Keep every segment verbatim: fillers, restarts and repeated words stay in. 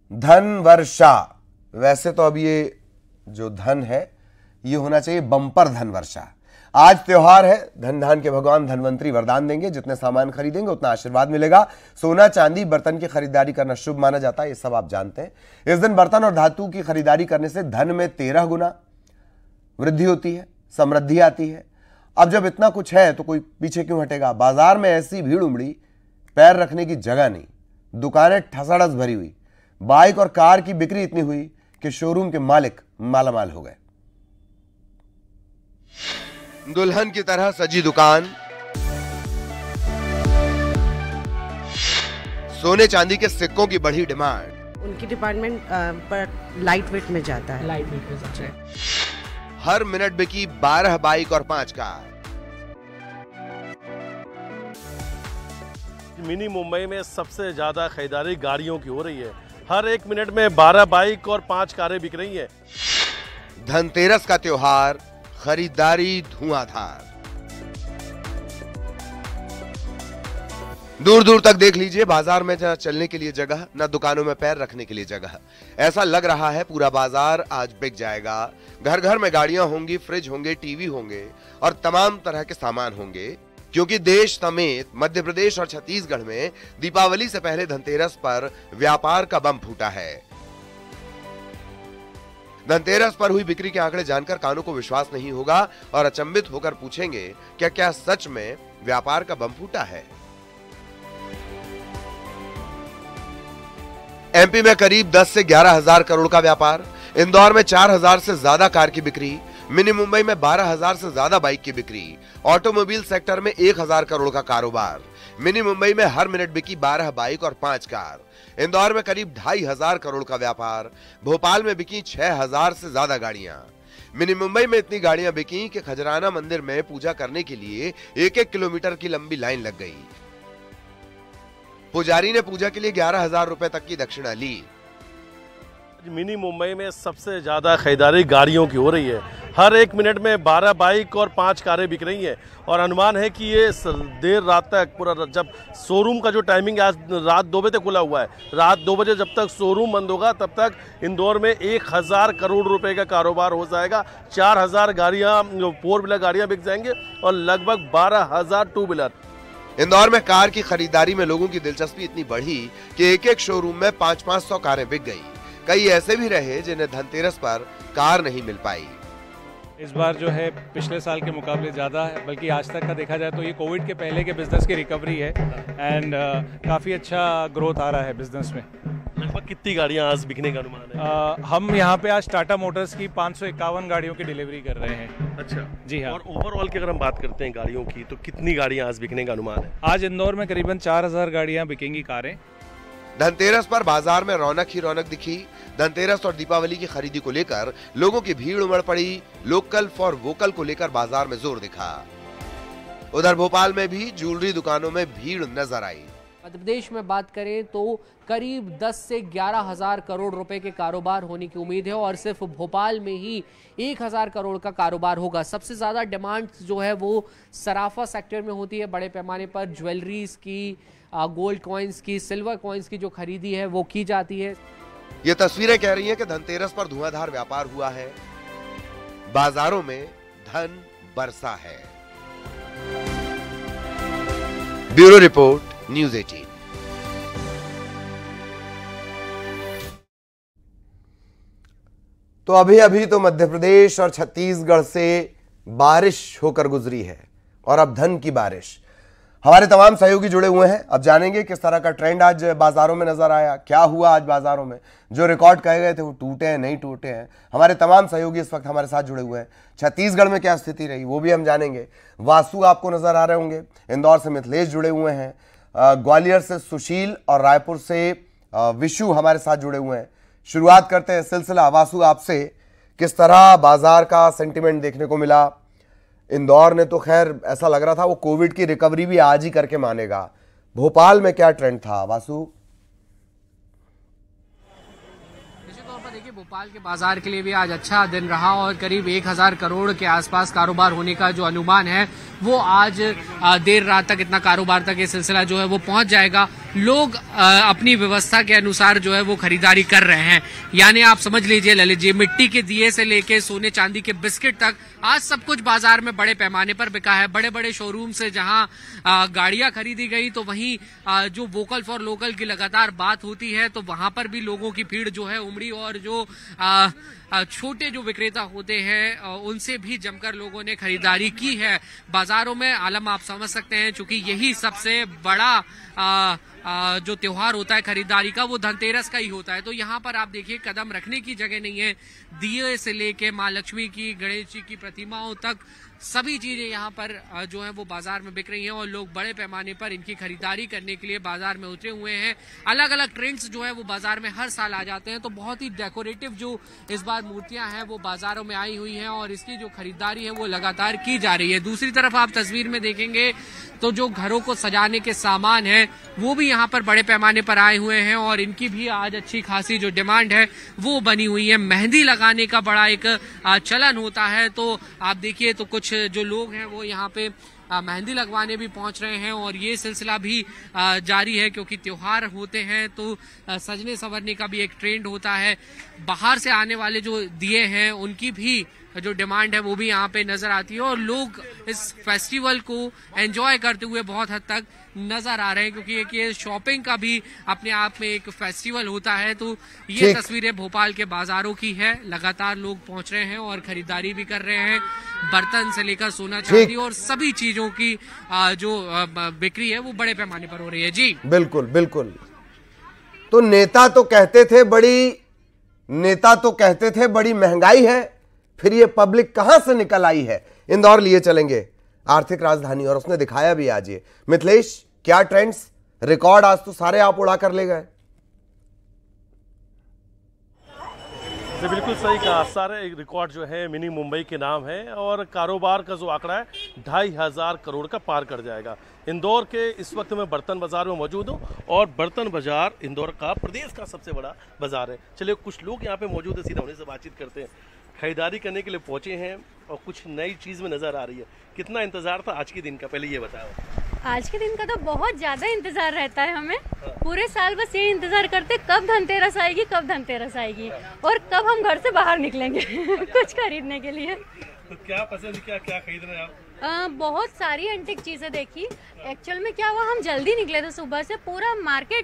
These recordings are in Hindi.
धन वर्षा। वैसे तो अब ये जो धन है ये होना चाहिए बम्पर धन वर्षा। आज त्योहार है, धन धान के भगवान धनवंतरी वरदान देंगे, जितने सामान खरीदेंगे उतना आशीर्वाद मिलेगा। सोना चांदी बर्तन की खरीदारी करना शुभ माना जाता है, ये सब आप जानते हैं। इस दिन बर्तन और धातु की खरीदारी करने से धन में तेरह गुना वृद्धि होती है, समृद्धि आती है। अब जब इतना कुछ है तो कोई पीछे क्यों हटेगा। बाजार में ऐसी भीड़ उमड़ी, पैर रखने की जगह नहीं, दुकानें ठसाड़स भरी हुई, बाइक और कार की बिक्री इतनी हुई कि शोरूम के मालिक मालामाल हो गए। दुल्हन की तरह सजी दुकान, सोने चांदी के सिक्कों की बढ़ी डिमांड। उनकी डिपार्टमेंट पर लाइट वेट में जाता है। लाइट वेट में जाता है। हर मिनट बिकी बारह बाइक और पांच कार। मिनी मुंबई में सबसे ज्यादा खरीदारी गाड़ियों की हो रही है। हर एक मिनट में बारह बाइक और पांच कारें बिक रही हैं। धनतेरस का त्योहार, खरीदारी धुआंधार। दूर दूर तक देख लीजिए, बाजार में न चलने के लिए जगह, न दुकानों में पैर रखने के लिए जगह। ऐसा लग रहा है पूरा बाजार आज बिक जाएगा। घर घर में गाड़ियां होंगी, फ्रिज होंगे, टीवी होंगे और तमाम तरह के सामान होंगे, क्योंकि देश समेत मध्य प्रदेश और छत्तीसगढ़ में दीपावली से पहले धनतेरस पर व्यापार का बम फूटा है। धनतेरस पर हुई बिक्री के आंकड़े जानकर कानों को विश्वास नहीं होगा और अचंभित होकर पूछेंगे क्या क्या सच में व्यापार का बम फूटा है। एमपी में करीब दस से ग्यारह हजार करोड़ का व्यापार, इंदौर में चार हजार से ज्यादा कार की बिक्री, मिनी मुंबई में बारह हजार से ज्यादा बाइक की बिक्री, ऑटोमोबाइल सेक्टर में एक हजार करोड़ का कारोबार। मिनी मुंबई में हर मिनट बिकी बारह बाइक और पांच कार। इंदौर में करीब ढाई हजार करोड़ का व्यापार, भोपाल में बिकी छह हजार से ज्यादा गाड़ियां। मिनी मुंबई में इतनी गाड़ियां बिकी कि खजराना मंदिर में पूजा करने के लिए एक एक किलोमीटर की लंबी लाइन लग गई। पुजारी ने पूजा के लिए ग्यारह हजार रुपए तक की दक्षिणा ली। मिनी मुंबई में सबसे ज्यादा खरीदारी गाड़ियों की हो रही है। हर एक मिनट में बारह बाइक और पांच कारें बिक रही हैं और अनुमान है कि ये देर रात तक पूरा, जब शोरूम का जो टाइमिंग आज रात दो बजे तक खुला हुआ है, रात दो बजे जब तक शोरूम बंद होगा तब तक इंदौर में एक हजार करोड़ रुपए का कारोबार हो जाएगा। चार हजार गाड़ियां, फोर व्हीलर गाड़ियां बिक जाएंगे और लगभग बारह हजार टू व्हीलर। इंदौर में कार की खरीदारी में लोगों की दिलचस्पी इतनी बढ़ी कि एक एक शोरूम में पांच पांच सौ कारें बिक गई। कई ऐसे भी रहे जिन्हें धनतेरस पर कार नहीं मिल पाई। इस बार जो है पिछले साल के मुकाबले ज़्यादा है, बल्कि आज तक का देखा जाए तो ये कोविड के पहले के बिजनेस की रिकवरी है एंड uh, काफ़ी अच्छा ग्रोथ आ रहा है बिजनेस में। लगभग कितनी गाड़ियां आज बिकने का अनुमान है? uh, हम यहाँ पे आज टाटा मोटर्स की पाँच सौ इक्यावन गाड़ियों की डिलीवरी कर रहे हैं। अच्छा जी हाँ। और ओवरऑल की अगर हम बात करते हैं गाड़ियों की, तो कितनी गाड़ियां आज बिकने का अनुमान है? आज इंदौर में करीबन चार हजार गाड़ियाँ बिकेंगी कारें। धनतेरस पर बाजार में रौनक ही रौनक दिखी। धनतेरस और दीपावली की खरीदी को लेकर लोगों की भीड़ उमड़ पड़ी। लोकल फॉर वोकल को लेकर बाजार में जोर दिखा। उधर भोपाल में भी ज्वेलरी दुकानों में भीड़ नजर आई। मध्य प्रदेश में बात करें तो करीब दस से ग्यारह हजार करोड़ रुपए के कारोबार होने की उम्मीद है और सिर्फ भोपाल में ही एक हजार करोड़ का कारोबार होगा। सबसे ज्यादा डिमांड जो है वो सराफा सेक्टर में होती है। बड़े पैमाने पर ज्वेलरीज की, गोल्ड कॉइन्स की, सिल्वर कॉइन्स की जो खरीदी है वो की जाती है। ये तस्वीरें कह रही हैं कि धनतेरस पर धुआंधार व्यापार हुआ है, बाजारों में धन बरसा है। ब्यूरो रिपोर्ट, न्यूज़ अठारह। तो अभी अभी तो मध्य प्रदेश और छत्तीसगढ़ से बारिश होकर गुजरी है और अब धन की बारिश। हमारे तमाम सहयोगी जुड़े हुए हैं। अब जानेंगे किस तरह का ट्रेंड आज बाजारों में नजर आया, क्या हुआ आज बाजारों में, जो रिकॉर्ड कहे गए थे वो टूटे हैं नहीं टूटे हैं। हमारे तमाम सहयोगी इस वक्त हमारे साथ जुड़े हुए हैं। छत्तीसगढ़ में क्या स्थिति रही वो भी हम जानेंगे। वासु आपको नजर आ रहे होंगे। इंदौर से मिथिलेश जुड़े हुए हैं, ग्वालियर से सुशील और रायपुर से विशु हमारे साथ जुड़े हुए हैं। शुरुआत करते हैं सिलसिला वासु आपसे। किस तरह बाजार का सेंटिमेंट देखने को मिला? इंदौर ने तो खैर ऐसा लग रहा था वो कोविड की रिकवरी भी आज ही करके मानेगा। भोपाल में क्या ट्रेंड था वासु? निश्चित तौर पर देखिए, भोपाल के बाजार के लिए भी आज अच्छा दिन रहा और करीब एक हजार करोड़ के आसपास कारोबार होने का जो अनुमान है वो आज देर रात तक इतना कारोबार तक ये सिलसिला जो है वो पहुंच जाएगा। लोग अपनी व्यवस्था के अनुसार जो है वो खरीदारी कर रहे हैं। यानी आप समझ लीजिए, ले लीजिए, मिट्टी के दिए से लेके सोने चांदी के बिस्किट तक आज सब कुछ बाजार में बड़े पैमाने पर बिका है। बड़े बड़े शोरूम से जहां गाड़ियां खरीदी गई, तो वहीं आ, जो वोकल फॉर लोकल की लगातार बात होती है, तो वहां पर भी लोगों की भीड़ जो है उमड़ी और जो आ, छोटे जो विक्रेता होते हैं उनसे भी जमकर लोगों ने खरीदारी की है बाजारों में। आलम आप समझ सकते हैं, चूंकि यही सबसे बड़ा आ, आ, जो त्योहार होता है खरीदारी का, वो धनतेरस का ही होता है। तो यहाँ पर आप देखिए, कदम रखने की जगह नहीं है। दिए से लेके माँ लक्ष्मी की, गणेश जी की प्रतिमाओं तक सभी चीजें यहाँ पर जो है वो बाजार में बिक रही हैं और लोग बड़े पैमाने पर इनकी खरीदारी करने के लिए बाजार में उतरे हुए हैं। अलग अलग ट्रेंड्स जो है वो बाजार में हर साल आ जाते हैं, तो बहुत ही डेकोरेटिव जो इस बार मूर्तियां हैं वो बाजारों में आई हुई हैं और इसकी जो खरीदारी है वो लगातार की जा रही है। दूसरी तरफ आप तस्वीर में देखेंगे तो जो घरों को सजाने के सामान है वो भी यहाँ पर बड़े पैमाने पर आए हुए हैं और इनकी भी आज अच्छी खासी जो डिमांड है वो बनी हुई है। मेहंदी लगाने का बड़ा एक चलन होता है, तो आप देखिए तो कुछ जो लोग हैं वो यहाँ पे मेहंदी लगवाने भी पहुंच रहे हैं और ये सिलसिला भी जारी है, क्योंकि त्योहार होते हैं तो सजने संवरने का भी एक ट्रेंड होता है। बाहर से आने वाले जो दिए हैं उनकी भी जो डिमांड है वो भी यहाँ पे नजर आती है और लोग इस फेस्टिवल को एंजॉय करते हुए बहुत हद तक नजर आ रहे हैं, क्योंकि एक ये शॉपिंग का भी अपने आप में एक फेस्टिवल होता है। तो ये तस्वीरें भोपाल के बाजारों की है, लगातार लोग पहुंच रहे हैं और खरीदारी भी कर रहे हैं। बर्तन से लेकर सोना चांदी और सभी चीजों की जो बिक्री है वो बड़े पैमाने पर हो रही है। जी बिल्कुल बिल्कुल। तो नेता तो कहते थे बड़ी नेता तो कहते थे बड़ी महंगाई है, फिर ये पब्लिक कहां से निकल आई है। इंदौर लिए चलेंगे, आर्थिक राजधानी, और उसने दिखाया भी आज। ये मिथिलेश, क्या ट्रेंड्स, रिकॉर्ड आज तो सारे आप उड़ा कर ले गए। बिल्कुल सही कहा, सारे रिकॉर्ड जो है मिनी मुंबई के नाम है और कारोबार का जो आंकड़ा है ढाई हजार करोड़ का पार कर जाएगा। इंदौर के इस वक्त मैं बर्तन बाजार में मौजूद हूँ और बर्तन बाजार इंदौर का प्रदेश का सबसे बड़ा बाजार है। चलिए कुछ लोग यहाँ पे मौजूद है, सीधा उन्हीं से बातचीत करते हैं। खरीदारी करने के लिए पहुंचे हैं और कुछ नई चीज में नजर आ रही है। कितना इंतजार था आज के दिन का, पहले ये बताओ। आज के दिन का तो बहुत ज्यादा इंतजार रहता है हमें। पूरे साल बस ये इंतजार करते कब धनतेरस आएगी, कब धनतेरस आएगी और कब हम घर से बाहर निकलेंगे कुछ खरीदने के लिए। तो क्या पसंद, क्या क्या खरीद रहे हैं आप? आ, बहुत सारी एंटिक चीजें देखी। एक्चुअल में क्या हुआ, हम जल्दी निकले थे सुबह से, पूरा मार्केट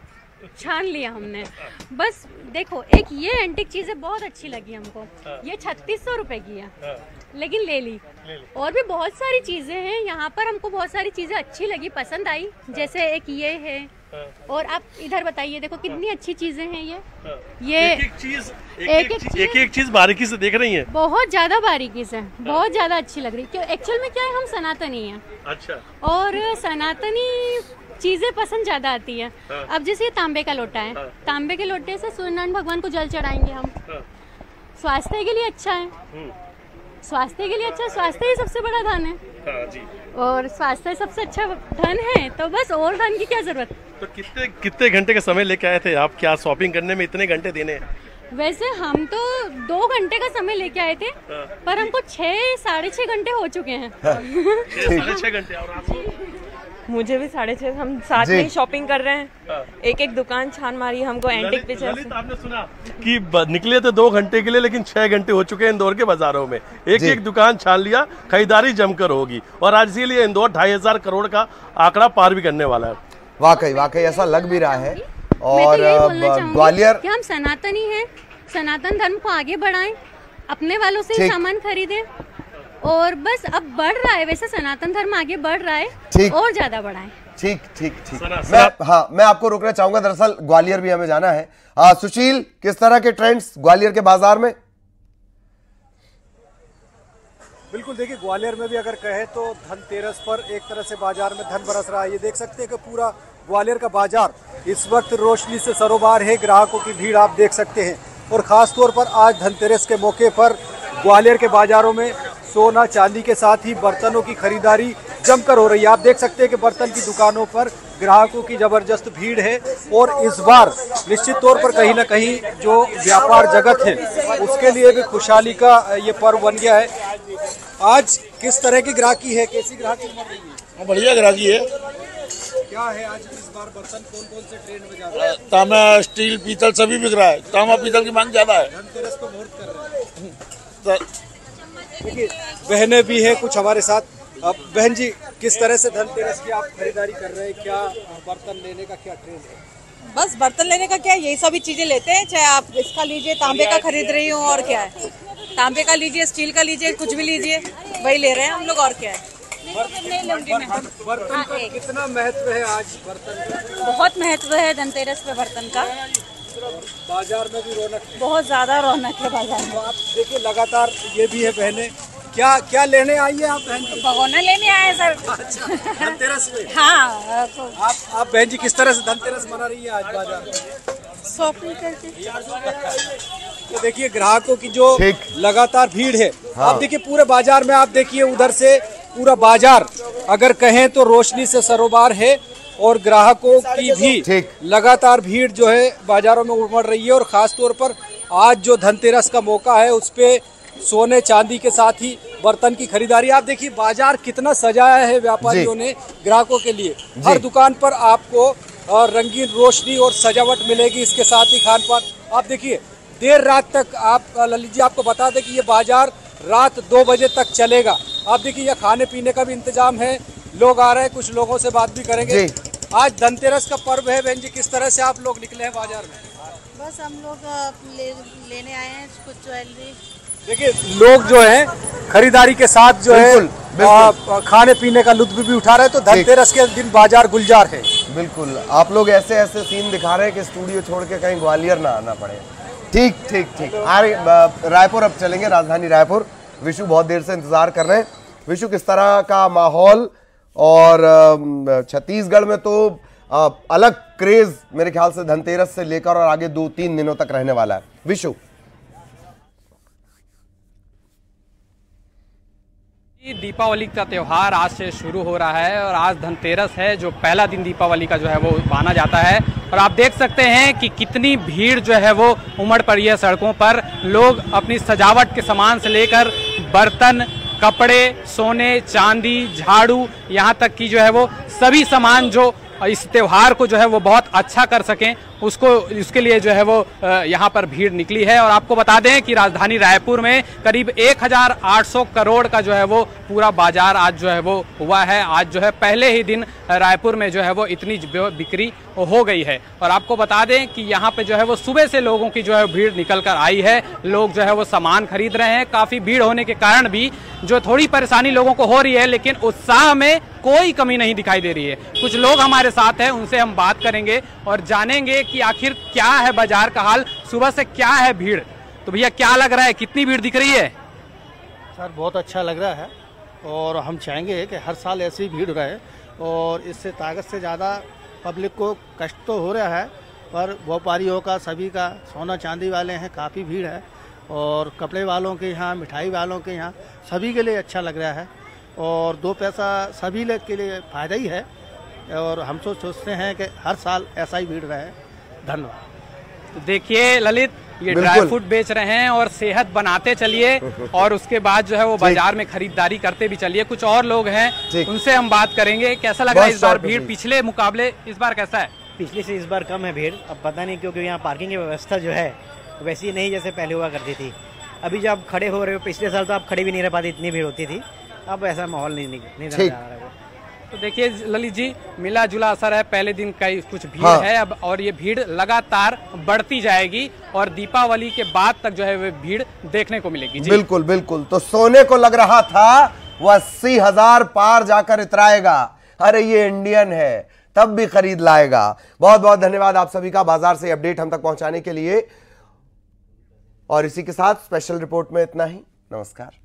छान लिया हमने। बस देखो, एक ये एंटिक चीजें बहुत अच्छी लगी हमको। ये छत्तीस सौ रुपए की है, लेकिन ले ली। और भी बहुत सारी चीजें हैं यहाँ पर, हमको बहुत सारी चीजें अच्छी लगी, पसंद आई। जैसे एक ये है, और आप इधर बताइए, देखो कितनी अच्छी चीजें हैं। ये ये एक एक चीज एक एक, एक, एक चीज बारीकी से देख रही हैं। बहुत ज्यादा बारीकी से, बहुत ज्यादा अच्छी लग रही है। एक्चुअल में क्या है, हम सनातनी हैं। अच्छा। और सनातनी चीजें पसंद ज्यादा आती है। हाँ। अब जैसे ये तांबे का लोटा है, हाँ। तांबे के लोटे से सूर्यनारायण भगवान को जल चढ़ाएंगे हम। हाँ। स्वास्थ्य के लिए अच्छा है, स्वास्थ्य के लिए अच्छा, स्वास्थ्य ही सबसे बड़ा धन है। हाँ जी। और स्वास्थ्य सबसे अच्छा धन है, तो बस और धन की क्या जरूरत। तो कितने कितने घंटे का समय लेके आए थे आप, क्या शॉपिंग करने में इतने घंटे देने हैं? वैसे हम तो दो घंटे का समय लेके आए थे, हाँ। पर हमको छह साढ़े छह घंटे हो चुके हैं। साढ़े छह घंटे। और आपको? मुझे भी साढ़े छह, हम साथ में शॉपिंग कर रहे हैं। हाँ। एक एक दुकान छान मारी हमको एंटिक पीछे। आपने सुना कि निकले थे दो घंटे के लिए, लेकिन छह घंटे हो चुके हैं इंदौर के बाजारों में। एक एक दुकान छान लिया, खरीदारी जमकर होगी और आज इसीलिए इंदौर ढाई हजार करोड़ का आंकड़ा पार भी करने वाला है। वाकई वाकई ऐसा लग भी रहा है। और ग्वालियर, कि हम सनातनी हैं, सनातन धर्म को आगे बढ़ाएं, अपने वालों से ही सामान खरीदें और बस अब बढ़ रहा है। वैसे सनातन धर्म आगे बढ़ रहा है, और ज्यादा बढ़ाएं। ठीक ठीक ठीक। मैं हाँ मैं आपको रोकना चाहूंगा, दरअसल ग्वालियर भी हमें जाना है। आ, सुशील, किस तरह के ट्रेंड्स ग्वालियर के बाजार में? बिल्कुल, देखिए ग्वालियर में भी अगर कहे तो धनतेरस पर एक तरह से बाजार में धन बरस रहा है। ये देख सकते हैं कि पूरा ग्वालियर का बाजार इस वक्त रोशनी से सरोबार है। ग्राहकों की भीड़ आप देख सकते हैं और खास तौर पर आज धनतेरस के मौके पर ग्वालियर के बाजारों में सोना चांदी के साथ ही बर्तनों की खरीदारी जमकर हो रही है। आप देख सकते हैं कि बर्तन की दुकानों पर ग्राहकों की जबरदस्त भीड़ है और इस बार निश्चित तौर पर कहीं ना कहीं जो व्यापार जगत है उसके लिए भी खुशहाली का ये पर्व बन गया है। आज किस तरह की ग्राहकी है, कैसी ग्राहकी बन रही है? बढ़िया ग्राहकी है, क्या है आज इस बार बर्तन कौन कौन से ट्रेंड में जाता है? तांबा, स्टील, पीतल सभी बिक रहा है। तांबा पीतल की मांग ज्यादा है। धनतेरस को मुहूर्त कर रहे हैं। देखिए बहनें भी है कुछ हमारे साथ। अब बहन जी, किस तरह से धनतेरस की आप खरीदारी कर रहे हैं? क्या बर्तन लेने का क्या ट्रेंड है? बस बर्तन लेने का क्या है, यही सभी चीजें लेते हैं। चाहे आप इसका लीजिए, तांबे का खरीद रही हूँ, और क्या है, तांबे का लीजिए, स्टील का लीजिए, कुछ भी लीजिए, वही ले रहे हैं हम लोग, और क्या है। बर्तन का कितना महत्व है आज बर्तन का? बहुत महत्व है धनतेरस पे बर्तन का। बाजार में भी रौनक है, बहुत ज्यादा रौनक है बाजार में। तो आप देखिए लगातार ये भी है बहने। क्या क्या लेने आई है आप बहन? भगोना लेने आए सर। अच्छा, धनतेरस में। हाँ तो आप आप बहन जी किस तरह से धनतेरस मना रही है आज बाजार में? शॉपिंग करके। तो देखिए ग्राहकों की जो लगातार भीड़ है। हाँ। आप देखिए पूरे बाजार में, आप देखिए उधर से पूरा बाजार अगर कहें तो रोशनी से सरोबार है, और ग्राहकों की भी लगातार भीड़ जो है बाजारों में उमड़ रही है। और खास तौर पर आज जो धनतेरस का मौका है उस पे सोने चांदी के साथ ही बर्तन की खरीदारी। आप देखिए बाजार कितना सजाया है व्यापारियों ने ग्राहकों के लिए। हर दुकान पर आपको रंगीन रोशनी और सजावट मिलेगी। इसके साथ ही खान पान, आप देखिए देर रात तक, आप ललित जी आपको बता दें कि ये बाजार रात दो बजे तक चलेगा। आप देखिए यहाँ खाने पीने का भी इंतजाम है, लोग आ रहे हैं, कुछ लोगों से बात भी करेंगे। आज धनतेरस का पर्व है बहन जी, किस तरह से आप लोग निकले हैं बाजार में? बस हम लोग ले, लेने आए हैं कुछ ज्वेलरी। देखिए लोग जो हैं खरीदारी के साथ जो है आ, खाने पीने का लुत्फ भी उठा रहे हैं। तो धनतेरस के दिन बाजार गुलजार है। बिल्कुल, आप लोग ऐसे ऐसे सीन दिखा रहे हैं कि स्टूडियो छोड़ के कहीं ग्वालियर ना आना पड़े। ठीक ठीक ठीक रायपुर अब चलेंगे, राजधानी रायपुर। विशु बहुत देर से इंतजार कर रहे हैं। विशु, किस तरह का माहौल? और छत्तीसगढ़ में तो अलग क्रेज मेरे ख्याल से धनतेरस से लेकर और आगे दो तीन दिनों तक रहने वाला है। विशु, दीपावली का त्यौहार आज से शुरू हो रहा है और आज धनतेरस है, जो पहला दिन दीपावली का जो है वो माना जाता है। और आप देख सकते हैं कि कितनी भीड़ जो है वो उमड़ पड़ी है सड़कों पर। लोग अपनी सजावट के सामान से लेकर बर्तन, कपड़े, सोने, चांदी, झाड़ू, यहाँ तक कि जो है वो सभी सामान जो इस त्योहार को जो है वो बहुत अच्छा कर सकें, उसको इसके लिए जो है वो यहाँ पर भीड़ निकली है। और आपको बता दें कि राजधानी रायपुर में करीब एक हज़ार आठ सौ करोड़ का जो है वो पूरा बाजार आज जो है वो हुआ है। आज जो है पहले ही दिन रायपुर में जो है वो इतनी बिक्री हो गई है। और आपको बता दें कि यहाँ पे जो है वो सुबह से लोगों की जो है भीड़ निकल कर आई है। लोग जो है वो सामान खरीद रहे हैं। काफी भीड़ होने के कारण भी जो थोड़ी परेशानी लोगों को हो रही है, लेकिन उत्साह में कोई कमी नहीं दिखाई दे रही है। कुछ लोग हमारे साथ हैं, उनसे हम बात करेंगे और जानेंगे कि आखिर क्या है बाजार का हाल, सुबह से क्या है भीड़। तो भैया क्या लग रहा है, कितनी भीड़ दिख रही है? सर बहुत अच्छा लग रहा है और हम चाहेंगे कि हर साल ऐसी भीड़ रहे और इससे ताकत से ज़्यादा पब्लिक को कष्ट तो हो रहा है, पर व्यापारियों का, सभी का, सोना चांदी वाले हैं, काफ़ी भीड़ है। और कपड़े वालों के यहाँ, मिठाई वालों के यहाँ, सभी के लिए अच्छा लग रहा है और दो पैसा सभी लोग के लिए फ़ायदा ही है। और हम तो सोचते हैं कि हर साल ऐसा ही भीड़ रहे। धन्यवाद। तो देखिए ललित, ये ड्राई फ्रूट बेच रहे हैं और सेहत बनाते चलिए और उसके बाद जो है वो बाजार में खरीदारी करते भी चलिए। कुछ और लोग हैं, उनसे हम बात करेंगे। कैसा लग रहा है इस बार भीड़? पिछले मुकाबले इस बार कैसा है? पिछले से इस बार कम है भीड़। अब पता नहीं क्योंकि यहाँ पार्किंग की व्यवस्था जो है वैसी नहीं जैसे पहले हुआ करती थी। अभी जब आप खड़े हो रहे हो, पिछले साल तो आप खड़े भी नहीं रह पाते, इतनी भीड़ होती थी। अब ऐसा माहौल नहीं नहीं नजर आ रहा है। तो देखिए ललित जी, मिला जुला असर है। पहले दिन का कुछ भीड़ हाँ। है अब, और ये भीड़ लगातार बढ़ती जाएगी और दीपावली के बाद तक जो है वो भीड़ देखने को मिलेगी। जी। बिल्कुल बिल्कुल। तो सोने को लग रहा था वो अस्सी हजार पार जाकर इतराएगा। अरे ये इंडियन है, तब भी खरीद लाएगा। बहुत बहुत धन्यवाद आप सभी का बाजार से अपडेट हम तक पहुंचाने के लिए। और इसी के साथ स्पेशल रिपोर्ट में इतना ही। नमस्कार।